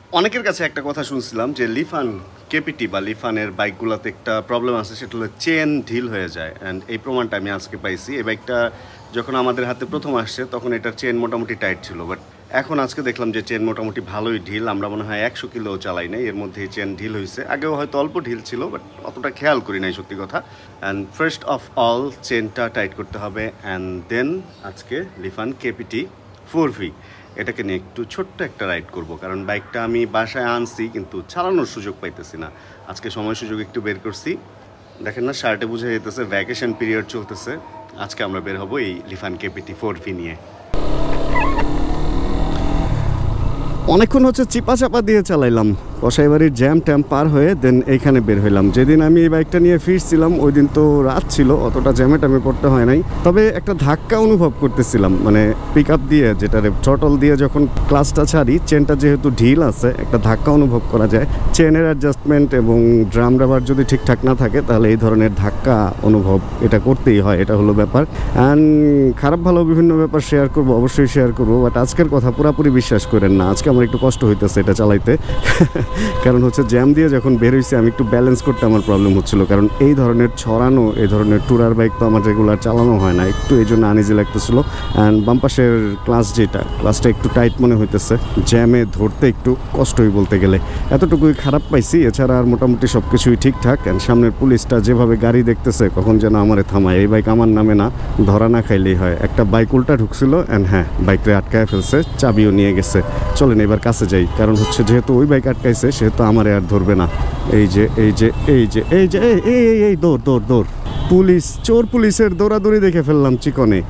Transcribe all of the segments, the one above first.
অনেকের কাছে একটা কথা শুনছিলাম যে লিফান কেপিটি বা লিফানের বাইকগুলোতে একটা প্রবলেম আছে, সেটা হলো চেন ঢিল হয়ে যায়। অ্যান্ড এই প্রমাণটা আমি আজকে পাইছি। এই বাইকটা যখন আমাদের হাতে প্রথম আসছে তখন এটার চেন মোটামুটি টাইট ছিল, বাট এখন আজকে দেখলাম যে চেন মোটামুটি ভালোই ঢিল। আমরা মনে হয় 100 কিলো চালাই নাই, এর মধ্যেই চেন ঢিল হয়েছে। আগেও হয়তো অল্প ঢিল ছিল, বাট অতটা খেয়াল করি নাই সত্যি কথা। অ্যান্ড ফার্স্ট অফ অল চেনটা টাইট করতে হবে, অ্যান্ড দেন আজকে লিফান কেপিটি 4V এটাকে নিয়ে একটু ছোট্ট একটা রাইড করব, কারণ বাইকটা আমি বাসায় আনছি কিন্তু চালানোর সুযোগ পাইতেছি না। আজকে সময় সুযোগ একটু বের করছি। দেখেন না, শার্টে বুঝে যেতেছে ভ্যাকেশন পিরিয়ড চলতেছে। আজকে আমরা বের হব এই লিফান কেপিটি 4V নিয়ে। অনেকক্ষণ হচ্ছে চিপা চাপা দিয়ে চালাইলাম, কসাইবাড়ির জ্যাম ট্যাম পার হয়ে দেন এইখানে বের হইলাম। যেদিন আমি এই বাইকটা নিয়ে ফিরছিলাম ওই দিন তো রাত ছিল, অতটা জ্যামে ট্যামে পড়তে হয় নাই। তবে একটা ধাক্কা অনুভব করতেছিলাম, মানে পিক আপ দিয়ে যেটা থ্রটল দিয়ে যখন ক্লাসটা ছাড়ি, চেনটা যেহেতু ঢিল আছে একটা ধাক্কা অনুভব করা যায়। চেনের অ্যাডজাস্টমেন্ট এবং ড্রাম রাবার যদি ঠিকঠাক না থাকে তাহলে এই ধরনের ধাক্কা অনুভব এটা করতেই হয়, এটা হলো ব্যাপার। অ্যান্ড খারাপ ভালো বিভিন্ন ব্যাপার শেয়ার করবো, অবশ্যই শেয়ার করবো, বাট আজকের কথা পুরোপুরি বিশ্বাস করেন না। আজকে আমার একটু কষ্ট হইতেছে এটা চালাইতে, কারণ হচ্ছে জ্যাম দিয়ে যখন বের হয়েছে আমি একটু ব্যালেন্স করতে আমার প্রবলেম হচ্ছিল, কারণ এই ধরনের ছড়ানো এই ধরনের ট্যুরার বাইক তো আমার রেগুলার চালানো হয় না, একটু এই জন্য আনইজি লাগতেছিল। অ্যান্ড বামপাশের ক্লাসটা একটু টাইট মনে হইতেছে, জ্যামে ধরতে একটু কষ্টই বলতে গেলে, এতটুকুই খারাপ পাইছি। এছাড়া আর মোটামুটি সব কিছুই ঠিকঠাক। অ্যান্ড সামনের পুলিশটা যেভাবে গাড়ি দেখতেছে কখন যেন আমারে থামায়, এই বাইক আমার নামে না, ধরা না খাইলেই হয়। একটা বাইক উল্টা ঢুকছিল অ্যান্ড হ্যাঁ বাইকটা আটকায় ফেলছে, চাবিও নিয়ে গেছে। চলেন এবার কাছে যাই, কারণ হচ্ছে যেহেতু ওই বাইক আটকাইছে সেহেতু আমারে আর ধরবে না। এই যে এই যে এই যে এই যে এই এই এই দৌড় দৌড় দৌড়, পুলিশ, চোর পুলিশের দৌড়াদৌড়ি দেখে ফেললাম চিকনে।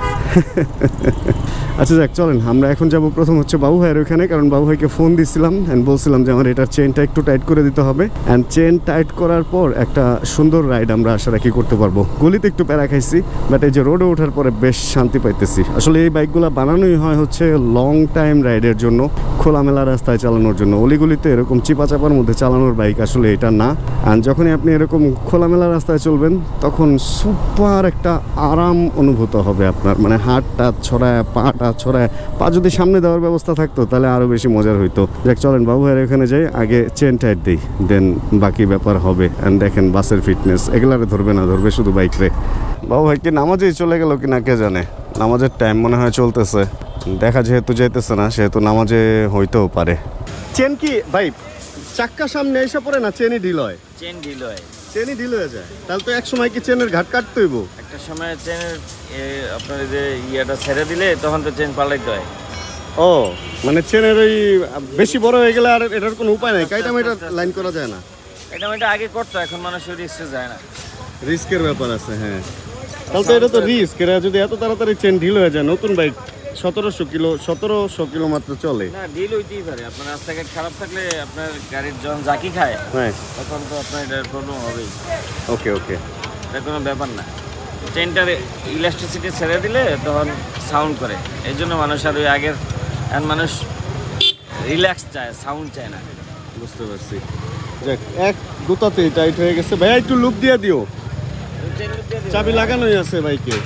আচ্ছা যাক, চলেন আমরা এখন যাব প্রথম হচ্ছে বাবু ভাইয়ের ওখানে, কারণ বাবু ভাইকে ফোন দিছিলাম অ্যান্ড বলছিলাম যে আমার এটার চেনটা একটু টাইট করে দিতে হবে। অ্যান্ড চেন টাইট করার পর একটা সুন্দর রাইড আমরা আশা রাখি করতে পারবো। গলিতে একটু প্যারা খাইছি, বাট এই যে রোডে ওঠার পরে বেশ শান্তি পাইতেছি। আসলে এই বাইকগুলো বানানোই হয় হচ্ছে লং টাইম রাইডের জন্য, খোলামেলা রাস্তায় চালানোর জন্য। অলিগুলিতে এরকম চিপা চাপার মধ্যে চালানোর বাইক আসলে এটা না। আর যখনই আপনি এরকম খোলামেলা রাস্তায় চলবেন তখন সুপার একটা আরাম অনুভূত হবে আপনার, মানে হাতটা ছড়ায় পাটা ছড়ায়, পা যদি সামনে দেওয়ার ব্যবস্থা থাকতো তাহলে আরও বেশি মজার হইতো। দেখ চলেন বাবু ভাইয়ের এখানে যাই, আগে চেন টাইট দিই, দেন বাকি ব্যাপার হবে। অ্যান্ড দেখেন বাসের ফিটনেস এগুলারে ধরবে না, ধরবে শুধু বাইক রে। বাবু ভাই কি নামাজেই চলে গেল কিনা কে জানে, নামাজের টাইম মনে হয় চলতেছে, দেখা যেহেতু যাইতেছে না সেহেতু নামাজে হইতেও পারে। চেন কি ভাই চাক্কা সামনে এসে পড়ে না চেনই ঢিল হয়? চেন ঢিল হয়, চেনই ঢিল হয়ে যায়, তাহলে তো এক সময় কি চেনের ঘাট কাটতে হইব? একটা সময় চেনের আপনার যে ইয়েটা ছেড়ে দিলে তখন তো চেন পাল্টাইতে হয়। ও মানে চেনের ওই বেশি বড় হয়ে গেলে আর এটার কোনো উপায় নাই, কাইটা এটা লাইন করা যায় না। এটা আগে করতো, এখন মানুষ রিস্কে যায় না, রিস্কের ব্যাপার আছে। হ্যাঁ তাহলে তো এটা তো রিস্ক, এরা যদি এত তাড়াতাড়ি চেন ঢিল হয়ে যায়। নতুন বাইক 1700 কিলো মাত্র চলে না, ঢিল হইতেই পারে। আপনার রাস্তাঘাট খারাপ থাকলে আপনার গাড়ির যখন জাকি খায় হ্যাঁ তখন তো আপনার এটার প্রবলেম হবেই। ওকে ওকে, এটা কোনো ব্যাপার না। চেনটার ইলাস্টিসিটি ছেড়ে দিলে তখন সাউন্ড করে, এই জন্য মানুষ আর ওই আগের মানুষ রিল্যাক্স চায়, সাউন্ড চায় না। বুঝতে পারছি। যাক এক দুটাতেই টাইট হয়ে গেছে। ভাই একটু লুপ দিয়ে দিও, চাবি লাগানোই আছে বাইকে।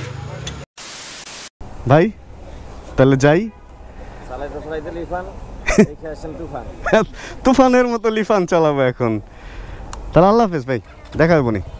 ভাই তাহলে যাই, তুফানের মতো লিফান চালাবো এখন। তাহলে আল্লাহ হাফেজ ভাই, দেখা হবে নি।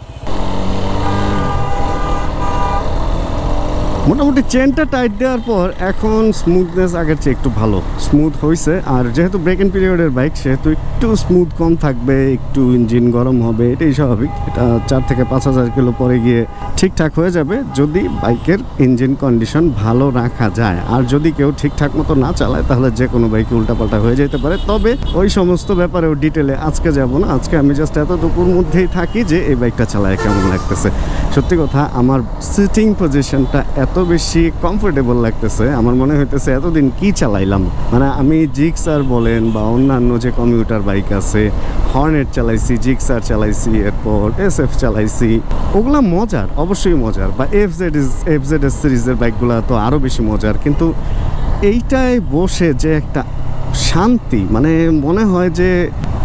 মোটামুটি চেনটা টাইট দেওয়ার পর এখন স্মুথনেস আগের চেয়ে একটু ভালো স্মুথ হয়েছে। আর যেহেতু ব্রেক ইন পিরিয়ডের বাইক সেহেতু একটু স্মুথ কম থাকবে, একটু ইঞ্জিন গরম হবে, এটাই স্বাভাবিক। এটা 4 থেকে 5,000 কিলো পরে গিয়ে ঠিকঠাক হয়ে যাবে যদি বাইকের ইঞ্জিন কন্ডিশন ভালো রাখা যায়। আর যদি কেউ ঠিকঠাক মতো না চালায় তাহলে যে কোনো বাইকে উল্টাপাল্টা হয়ে যেতে পারে। তবে ওই সমস্ত ব্যাপারেও ডিটেলে আজকে যাব না, আজকে আমি জাস্ট এতটুকুর মধ্যেই থাকি যে এই বাইকটা চালায় কেমন লাগতেছে। সত্যি কথা আমার সিটিং পজিশনটা এত বেশি কমফোর্টেবল লাগতেছে, আমার মনে হইতেছে এতদিন কি চালাইলাম। মানে আমি জিক্সার বলেন বা অন্যান্য যে কমিউটার বাইক আছে, হর্নেট চালাইছি, জিক্সার চালাইছি, এরপর SF চালাইছি, ওগুলা মজার, অবশ্যই মজার। বা FZS সিরিজের বাইকগুলো তো আরও বেশি মজার। কিন্তু এইটায় বসে যে একটা শান্তি, মানে মনে হয় যে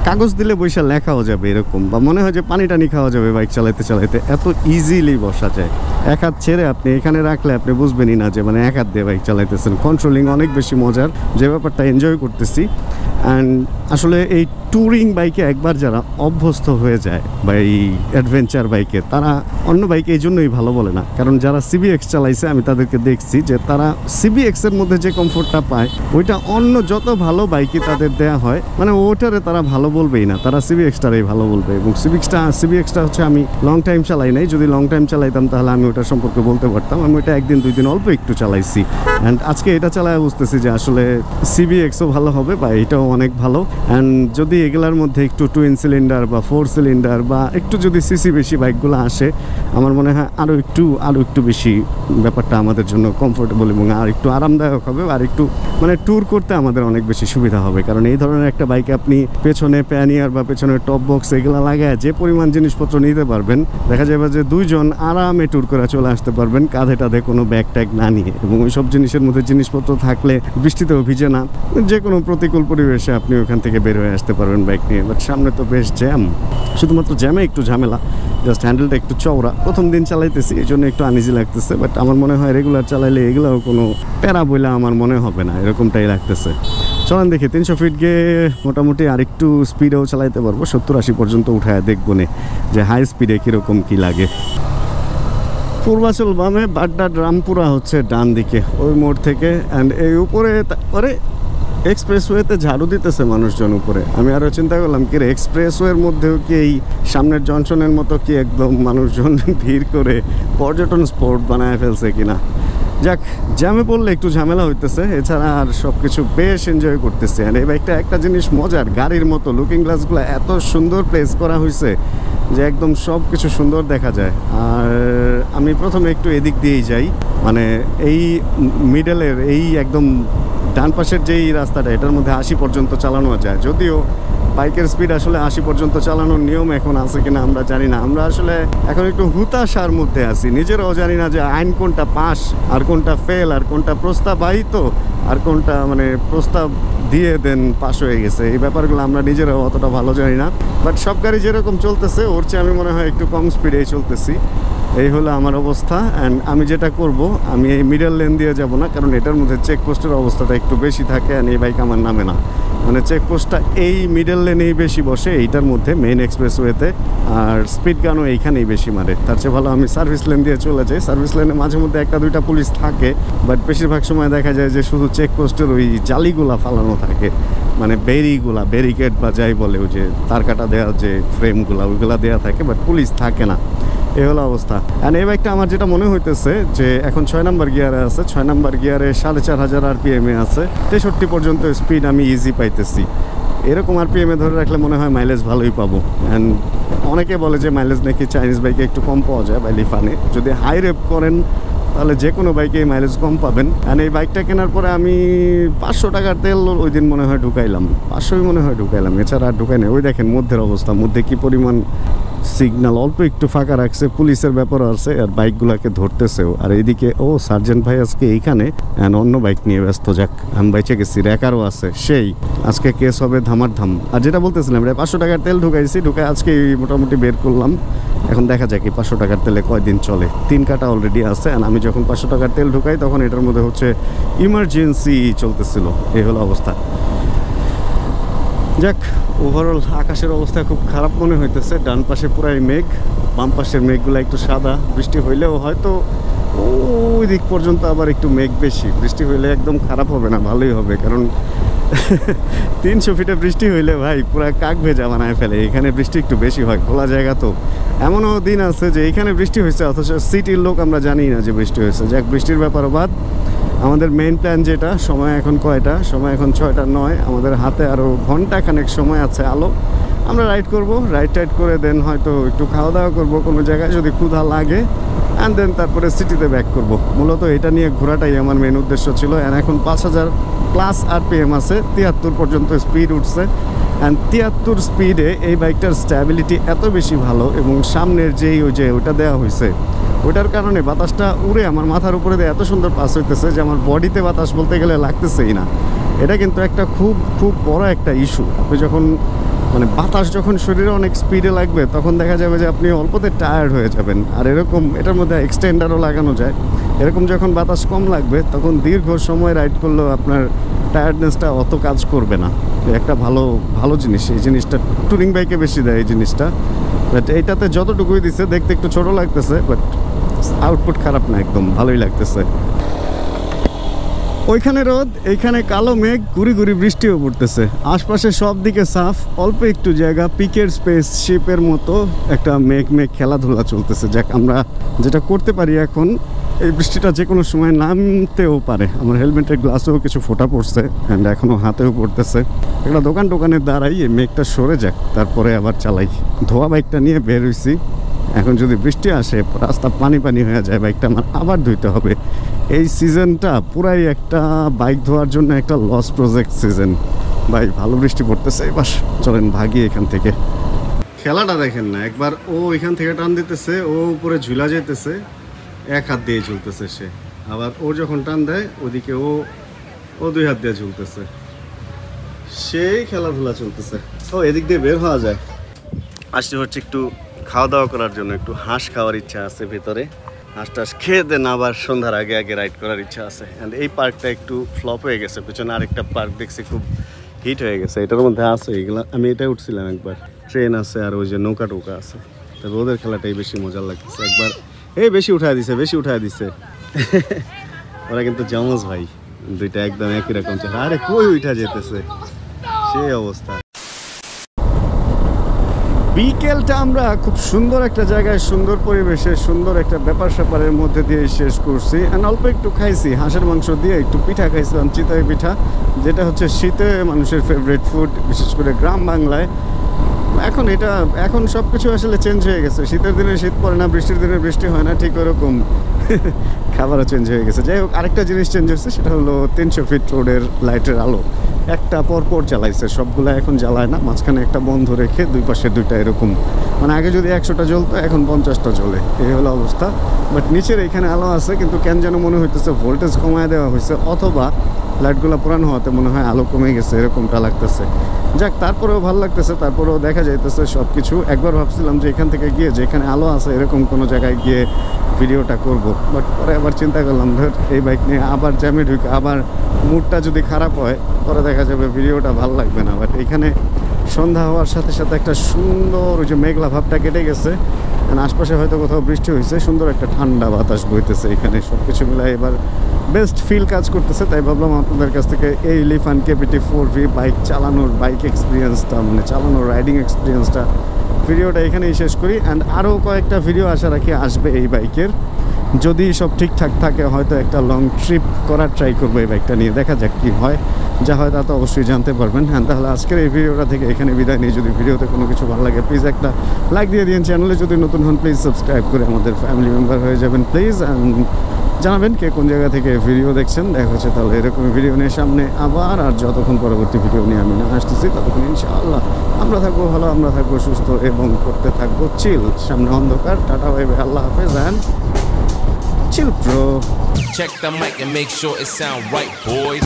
কাগজ দিলে বৈশা লেখাও যাবে এরকম, বা মনে হয় যে পানি টানি খাওয়া যাবে বাইক চালাইতে চালাইতে, এত ইজিলি বসা যায়। এক হাত ছেড়ে আপনি এখানে রাখলে আপনি বুঝবেনই না যে মানে এক হাত দিয়ে বাইক চালাইতেছেন। কন্ট্রোলিং অনেক বেশি মজার, যে ব্যাপারটা এনজয় করতেছি। অ্যান্ড আসলে এই ট্যুরিং বাইকে একবার যারা অভ্যস্ত হয়ে যায় বা এই অ্যাডভেঞ্চার বাইকে, তারা অন্য বাইকে এই জন্যই ভালো বলে না। কারণ যারা সিবিএক্স চালাইছে আমি তাদেরকে দেখছি যে তারা সিবিএক্সের মধ্যে যে কমফোর্টটা পায় ওইটা অন্য যত ভালো বাইকই তাদের দেয়া হয়, মানে ওটারে তারা ভালো বলবেই না, তারা সিবিএক্সটারই ভালো বলবে। এবং সিবিএক্সটা হচ্ছে আমি লং টাইম চালাই নাই, যদি লং টাইম চালাইতাম তাহলে আমি ওটা সম্পর্কে বলতে পারতাম। আমি ওটা একদিন দুই দিন অল্প একটু চালাইছি, অ্যান্ড আজকে এটা চালায় বুঝতেছি যে আসলে সিবিএক্সও ভালো হবে বা এটাও অনেক ভালো। অ্যান্ড যদি এগুলার মধ্যে একটু টুইন সিলিন্ডার বা 4 সিলিন্ডার বা একটু যদি সিসি বেশি বাইকগুলো আসে, আমার মনে হয় আরও একটু বেশি ব্যাপারটা আমাদের জন্য কমফোর্টেবল এবং আর একটু আরামদায়ক হবে, আর একটু মানে ট্যুর করতে আমাদের অনেক বেশি সুবিধা হবে। কারণ এই ধরনের একটা বাইকে আপনি পেছনে প্যানিয়ার বা পেছনে টপ বক্স এগুলো লাগায় যে পরিমাণ জিনিসপত্র নিতে পারবেন, দেখা যাবে যে দুইজন আরামে ট্যুর করে চলে আসতে পারবেন কাঁধে টাধে কোনো ব্যাগ ট্যাগ না নিয়ে। এবং ওই সব জিনিসের মধ্যে জিনিসপত্র থাকলে বৃষ্টিতেও ভিজে না, যে কোনো প্রতিকূল পরিবেশে আপনি ওখান থেকে বের হয়ে আসতে পারবেন বাইক নিয়ে। বাট সামনে তো বেশ জ্যাম, শুধুমাত্র জ্যামে একটু ঝামেলা, জাস্ট হ্যান্ডেলটা একটু চওড়া। প্রথম দিন চালাইতেছি এই জন্য একটু আনইজি লাগতেছে, বাট আমার মনে হয় রেগুলার চালাইলে এগুলোও কোনো প্যারা বইলে আমার মনে হবে না, এরকমটাই লাগতেছে। চলেন দেখি 300 ফিট গিয়ে মোটামুটি আরেকটু স্পিডেও চালাইতে পারবো, 70-80 পর্যন্ত উঠায় দেখবো নে যে হাই স্পিডে কীরকম কী লাগে। পূর্বাচল বামে, বাড্ডা রামপুরা হচ্ছে ডান দিকে ওই মোড় থেকে। অ্যান্ড এই উপরে এক্সপ্রেসওয়েতে ঝাড়ু দিতেছে মানুষজন উপরে। আমি আরও চিন্তা করলাম কি রে, এক্সপ্রেসওয়ের মধ্যেও কি এই সামনের জংশনের মতো কি একদম মানুষজন ভিড় করে পর্যটন স্পট বানায় ফেলছে কিনা। যাক, জ্যামে পড়লে একটু ঝামেলা হইতেছে, এছাড়া আর সব কিছু বেশ এনজয় করতেছে। আর এই বাইকটা একটা জিনিস মজার, গাড়ির মতো লুকিং গ্লাসগুলো এত সুন্দর প্লেস করা হয়েছে যে একদম সব কিছু সুন্দর দেখা যায়। আর আমি প্রথমে একটু এদিক দিয়েই যাই, মানে এই মিডলের এই একদম ডান পাশের যেই রাস্তাটা, এটার মধ্যে 80 পর্যন্ত চালানো যায়। যদিও বাইকের স্পিড আসলে 80 পর্যন্ত চালানোর নিয়ম এখন আছে কিনা আমরা জানি না। আমরা আসলে এখন একটু হুতাশার মধ্যে আছি, নিজেরাও জানি না যে আইন কোনটা পাস আর কোনটা ফেল, আর কোনটা প্রস্তাবাহিত আর কোনটা মানে প্রস্তাব দিয়ে দেন পাস হয়ে গেছে। এই ব্যাপারগুলো আমরা নিজেরাও অতটা ভালো জানি না। বাট সব গাড়ি যেরকম চলতেছে ওর চেয়ে আমি মনে হয় একটু কম স্পিডেই চলতেছি। এই হলো আমার অবস্থা। অ্যান্ড আমি যেটা করব, আমি এই মিডল লেন দিয়ে যাব না, কারণ এটার মধ্যে চেকপোস্টের অবস্থাটা একটু বেশি থাকে। অ্যান্ড এই বাইক আমার নামে না, মানে চেকপোস্টটা এই মিডল লেনেই বেশি বসে, এইটার মধ্যে মেইন এক্সপ্রেসওয়েতে। আর স্পিড গানও এইখানেই বেশি মারে। তার চেয়ে ভালো আমি সার্ভিস লেন দিয়ে চলে যাই। সার্ভিস লেনে মাঝে মধ্যে 1-2টা পুলিশ থাকে, বাট বেশিরভাগ সময় দেখা যায় যে শুধু চেকপোস্টের ওই জালিগুলা ফালানো থাকে, মানে ব্যারিকেড বা যাই বলে, ওই যে তার কাটা দেওয়া যে ফ্রেমগুলা ওইগুলা দেওয়া থাকে, বাট পুলিশ থাকে না। এই হলো অবস্থা। অ্যান্ড এই বাইকটা আমার যেটা মনে হইতেছে যে এখন 6 নাম্বার গিয়ারে আছে, 6 নাম্বার গিয়ারে 4500 RPM আছে, 63 পর্যন্ত স্পিড আমি ইজি পাইতেছি। এরকম RPM-এ ধরে রাখলে মনে হয় মাইলেজ ভালোই পাবো। অ্যান্ড অনেকে বলে যে মাইলেজ নাকি চাইনিজ বাইকে একটু কম পাওয়া যায় বা লিফানে। যদি হাই রেপ করেন তাহলে যে কোনো বাইকে মাইলেজ কম পাবেন। অ্যান্ড এই বাইকটা কেনার পরে আমি 500 টাকার তেল ওই দিন মনে হয় ঢুকাইলাম, 500ই মনে হয় ঢুকাইলাম, এছাড়া আর ঢুকাই নাই। ওই দেখেন মধ্যের অবস্থা, মধ্যে কি পরিমাণ সিগন্যাল, অল্প একটু ফাঁকা রাখছে, পুলিশের ব্যাপারও আছে, আর বাইকগুলোকে ধরতেছেও। আর এইদিকে সার্জেন্ট ভাই আজকে এইখানে অন্য বাইক নিয়ে ব্যস্ত। যাক, আমি বাইচে গেছি, র্যাকারও আছে, সেই আজকে কেস হবে ধামার। আর যেটা বলতেছিলাম, 500 টাকার তেল ঢুকাইছি, ঢুকাই আজকে মোটামুটি বের করলাম। এখন দেখা যাক এই 500 টাকার তেলে কয়দিন চলে। 3 কাটা অলরেডি আছে। আর আমি যখন 500 টাকার তেল ঢুকাই তখন এটার মধ্যে হচ্ছে ইমার্জেন্সি চলতেছিল। এই হলো অবস্থা। যাক, ওভারঅল আকাশের অবস্থা খুব খারাপ মনে হইতেছে। ডান পাশে পুরাই মেঘ, বাম পাশের মেঘগুলো একটু সাদা। বৃষ্টি হইলেও হয়তো ওই দিক পর্যন্ত আবার একটু মেঘ বেশি। বৃষ্টি হইলে একদম খারাপ হবে না, ভালোই হবে। কারণ 300 ফিটে বৃষ্টি হইলে ভাই পুরা কাক ভেজা বানায় ফেলে। এখানে বৃষ্টি একটু বেশি হয়, খোলা জায়গা তো। এমনও দিন আছে যে এখানে বৃষ্টি হয়েছে অথচ সিটির লোক আমরা জানি না যে বৃষ্টি হয়েছে। যাক, বৃষ্টির ব্যাপারও বাদ। আমাদের মেইন প্ল্যান যেটা, সময় এখন কয়টা? সময় এখন 6:09। আমাদের হাতে আরও ঘন্টাখানেক সময় আছে আলো। আমরা রাইড করব, রাইড করে দেন হয়তো একটু খাওয়া দাওয়া করবো কোনো জায়গায় যদি ক্ষুধা লাগে, অ্যান্ড দেন তারপরে সিটিতে ব্যাক করব। মূলত এটা নিয়ে ঘোরাটাই আমার মেন উদ্দেশ্য ছিল। অ্যান্ড এখন 5000+ RPM আছে, 73 পর্যন্ত স্পিড উঠছে। অ্যান্ড 73 স্পিডে এই বাইকটার স্ট্যাবিলিটি এত বেশি ভালো, এবং সামনের যেই ওইটা দেওয়া হয়েছে ওইটার কারণে বাতাসটা উড়ে আমার মাথার উপরে দিয়ে এত সুন্দর পাস হইতেছে যে আমার বডিতে বাতাস বলতে গেলে লাগতেছেই না। এটা কিন্তু একটা খুব বড় একটা ইস্যু। আপনি যখন মানে বাতাস যখন শরীরে অনেক স্পিডে লাগবে তখন দেখা যাবে যে আপনি অল্পতে টায়ার্ড হয়ে যাবেন। আর এরকম এটার মধ্যে এক্সটেন্ডারও লাগানো যায়। এরকম যখন বাতাস কম লাগবে তখন দীর্ঘ সময় রাইড করলেও আপনার টায়ার্ডনেসটা অত কাজ করবে না। একটা ভালো জিনিস, এই জিনিসটা টুরিং বাইকে বেশি দেয় এই জিনিসটা। বাট এইটাতে যতটুকুই দিচ্ছে দেখতে একটু ছোট লাগতেছে, বাট আউটপুট খারাপ না, একদম ভালোই লাগতেছে। ওইখানে রোদ, এইখানে কালো মেঘ, গুড়ি গুড়ি বৃষ্টিও পড়তেছে। আশপাশে সব দিকে সাফ, অল্প একটু জায়গা, পিকের স্পেস শিপের মতো একটা মেঘ খেলাধুলা চলতেছে। যাক, আমরা যেটা করতে পারি এখন, এই বৃষ্টিটা যে কোনো সময় নামতেও পারে। আমার হেলমেটের গ্লাসেও কিছু ফোঁটা পড়ছে, অ্যান্ড এখনও হাতেও পড়তেছে। একটা দোকানে দাঁড়াই, এই মেঘটা সরে যাক, তারপরে আবার চালাই। ধোয়া বাইকটা নিয়ে বের হইছি। এখন যদি বৃষ্টি আসে, রাস্তা পানি হয়ে যায়, বাইকটা আমার আবার ধুইতে হবে। এই সিজনটা পুরাই একটা বাইক ধোয়ার জন্য একটা লস প্রজেক্ট সিজন। ভাই, ভালো বৃষ্টি পড়তেছে এবার, চলেন ভাগি এখান থেকে। খেলাটা দেখেন না একবার, ও এখান থেকে টান দিতেছে, ও উপরে ঝুলা যেতেছে, এক হাত দিয়ে ঝুলতেছে সে। আবার ও যখন টান দেয় ওদিকে ও দুই হাত দিয়ে ঝুলতেছে। সেই খেলাধুলা চলতেছে। ও এদিক দিয়ে বের হওয়া যায়। আসতে হচ্ছে একটু খাওয়া দাওয়া করার জন্য, একটু হাঁস খাওয়ার ইচ্ছা আছে ভেতরে। হাঁস টাস খেয়ে দেন আবার সন্ধ্যার আগে রাইড করার ইচ্ছা আছে। অ্যান্ড এই পার্কটা একটু ফ্লপ হয়ে গেছে, পেছনে আরেকটা পার্ক দেখছি খুব হিট হয়ে গেছে। এটার মধ্যে আছে এগুলো, আমি এটা উঠছিলাম একবার। ট্রেন আছে আর ওই যে নৌকা টোকা আছে। তো রোদের খেলাটাই বেশি মজার লাগতেছে একবার। বেশি উঠায় দিছে ওরা কিন্তু জমজ ভাই, দুইটা একদম একই রকম। আরে কই উঠা যেতেছে, সেই অবস্থা। বিকেলটা আমরা খুব সুন্দর একটা জায়গায়, সুন্দর পরিবেশে, সুন্দর একটা ব্যাপার স্যাপারের মধ্যে দিয়ে শেষ করছি। অ্যান্ড অল্প একটু খাইছি, হাঁসের মাংস দিয়ে একটু পিঠা খাইছিলাম, চিতই পিঠা, যেটা হচ্ছে শীতে মানুষের ফেভারিট ফুড, বিশেষ করে গ্রাম বাংলায়। এখন সব কিছু আসলে চেঞ্জ হয়ে গেছে। শীতের দিনে শীত পড়ে না, বৃষ্টির দিনে বৃষ্টি হয় না, ঠিক ওরকম খাবারও চেঞ্জ হয়ে গেছে। যাই হোক, আরেকটা জিনিস চেঞ্জ হয়েছে, সেটা হলো 300 ফিট রোডের লাইটের আলো একটা পরপর জ্বালাইছে, সবগুলো এখন জ্বালায় না, মাঝখানে একটা বন্ধ রেখে দুই পাশে দুইটা এরকম। মানে আগে যদি 100টা জ্বলতো, এখন 50টা জ্বলে, এই হলো অবস্থা। বাট নিচের এখানে আলো আছে, কিন্তু কেন যেন মনে হইতেছে ভোল্টেজ কমায় দেওয়া হয়েছে, অথবা লাইটগুলো পুরানো হওয়াতে মনে হয় আলো কমে গেছে, এরকমটা লাগতেছে। যাক, তারপরেও ভালো লাগতেছে, তারপরেও দেখা যাইতেছে সব কিছু। একবার ভাবছিলাম যে এখান থেকে গিয়ে, যেখানে আলো আছে এরকম কোনো জায়গায় গিয়ে ভিডিওটা করব, বাট পরে আবার চিন্তা করলাম, ধর এই বাইক নিয়ে আবার জ্যামে ঢুকে আবার মুডটা যদি খারাপ হয়, পরে দেখা যাবে ভিডিওটা ভালো লাগবে না। বাট এখানে সন্ধ্যা হওয়ার সাথে সাথে একটা সুন্দর, ওই যে মেঘলা ভাবটা কেটে গেছে, আশপাশে হয়তো কোথাও বৃষ্টি হয়েছে, সুন্দর একটা ঠান্ডা বাতাস বইতেছে এখানে। সব কিছু মিলাই এবার বেস্ট ফিল কাজ করতেছে। তাই ভাবলাম আপনাদের কাছ থেকে এই লিফান KPT 4V বাইক চালানোর এক্সপিরিয়েন্সটা, মানে চালানোর রাইডিং এক্সপিরিয়েন্সটা, ভিডিওটা এখানেই শেষ করি। অ্যান্ড আরও কয়েকটা ভিডিও আশা রাখি আসবে এই বাইকের, যদি সব ঠিকঠাক থাকে হয়তো একটা লং ট্রিপ করার ট্রাই করবো এই বাইকটা নিয়ে, দেখা যাক কী হয়। যা হয় তা তো অবশ্যই জানতে পারবেন। হ্যাঁ, তাহলে আজকের এই ভিডিওটা থেকে এখানে বিদায় নিয়ে, যদি ভিডিওতে কোনো কিছু ভালো লাগে প্লিজ একটা লাইক দিয়ে দিন। চ্যানেলে যদি নতুন হন প্লিজ সাবস্ক্রাইব করে আমাদের ফ্যামিলি মেম্বার হয়ে যাবেন প্লিজ। অ্যান্ড জানাবেন কে কোন জায়গা থেকে ভিডিও দেখছেন। দেখা হচ্ছে তাহলে এরকম ভিডিও নিয়ে সামনে আবার। আর যতক্ষণ পরবর্তী ভিডিও নিয়ে আমি না আসতেছি, ততক্ষণ ইনশাআল্লাহ আমরা থাকবো ভালো, আমরা থাকবো সুস্থ এবং করতে থাকবো চিল। সামনে অন্ধকার, টাটা বাই বাই, আল্লাহ হাফেজ, and chill bro. Check the mic and make sure it sound right, boys.